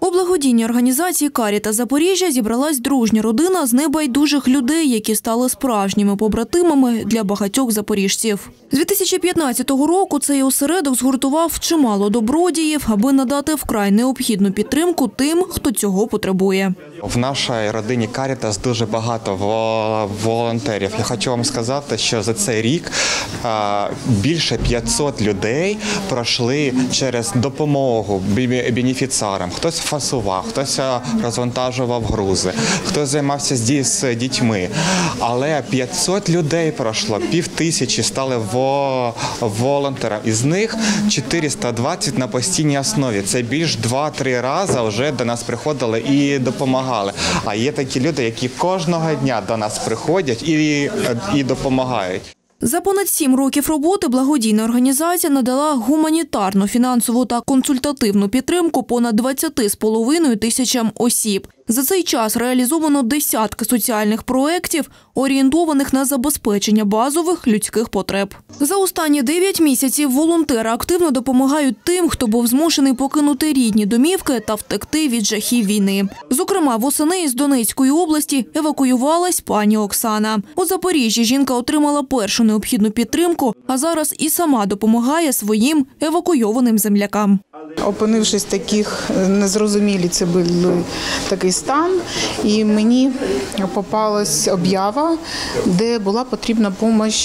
У благодійній організації «Карітас Запоріжжя» зібралась дружня родина з небайдужих людей, які стали справжніми побратимами для багатьох запоріжців. З 2015 року цей осередок згуртував чимало добродіїв, аби надати вкрай необхідну підтримку тим, хто цього потребує. В нашій родині «Карітас» дуже багато волонтерів. Я хочу вам сказати, що за цей рік більше 500 людей пройшли через допомогу бенефіціарам. Хтось фасував, хтось розвантажував грузи, хтось займався з дітьми. Але 500 людей пройшло, 5000 стали волонтерами. Із них 420 на постійній основі. Це більш 2-3 рази вже до нас приходили і допомагали. А є такі люди, які кожного дня до нас приходять і допомагають. За понад 7 років роботи благодійна організація надала гуманітарну, фінансову та консультативну підтримку понад 20,5 тисячам осіб. За цей час реалізовано десятки соціальних проєктів, орієнтованих на забезпечення базових людських потреб. За останні 9 місяців волонтери активно допомагають тим, хто був змушений покинути рідні домівки та втекти від жахів війни. Зокрема, восени із Донецької області евакуювалась пані Оксана. У Запоріжжі жінка отримала першу необхідну підтримку, а зараз і сама допомагає своїм евакуйованим землякам. Опинившись в таких незрозумілі, це був такий стан, і мені попалась об'ява, де була потрібна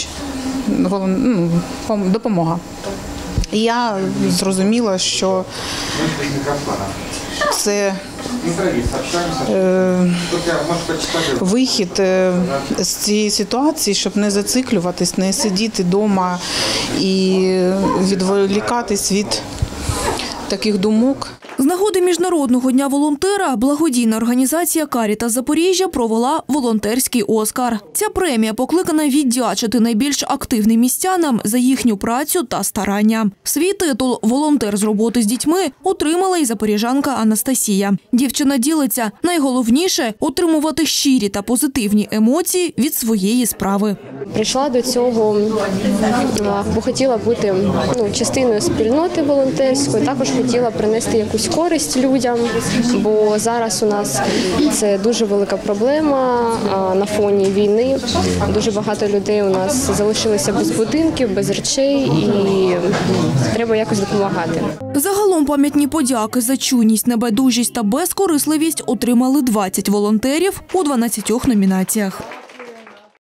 допомога. І я зрозуміла, що це вихід з цієї ситуації, щоб не зациклюватись, не сидіти вдома і відволікатись від таких думок. З нагоди Міжнародного дня волонтера благодійна організація «Карітас Запоріжжя» провела волонтерський «Оскар». Ця премія покликана віддячити найбільш активним містянам за їхню працю та старання. Свій титул «Волонтер з роботи з дітьми» отримала і запоріжанка Анастасія. Дівчина ділиться, найголовніше – отримувати щирі та позитивні емоції від своєї справи. Прийшла до цього, бо хотіла бути частиною спільноти волонтерської, також хотіла принести якусь користь людям, бо зараз у нас це дуже велика проблема на фоні війни. Дуже багато людей у нас залишилися без будинків, без речей і треба якось допомагати. Загалом пам'ятні подяки за чуйність, небайдужість та безкорисливість отримали 20 волонтерів у 12 номінаціях.